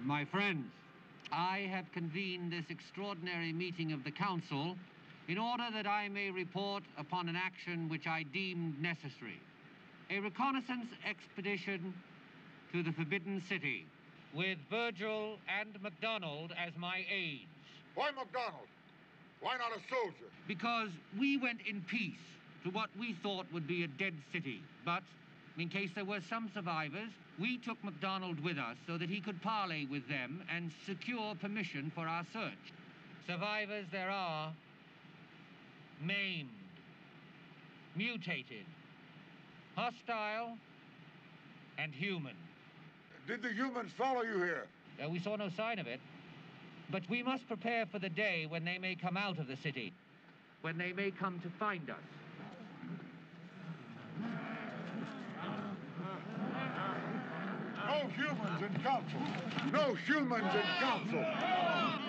My friends, I have convened this extraordinary meeting of the Council in order that I may report upon an action which I deemed necessary. A reconnaissance expedition to the Forbidden City, with Virgil and MacDonald as my aides. Why MacDonald? Why not a soldier? Because we went in peace to what we thought would be a dead city, but in case there were some survivors, we took MacDonald with us so that he could parley with them and secure permission for our search. Survivors there are, maimed, mutated, hostile, and human. Did the humans follow you here? We saw no sign of it, but we must prepare for the day when they may come out of the city, when they may come to find us. No humans in council! No humans in council!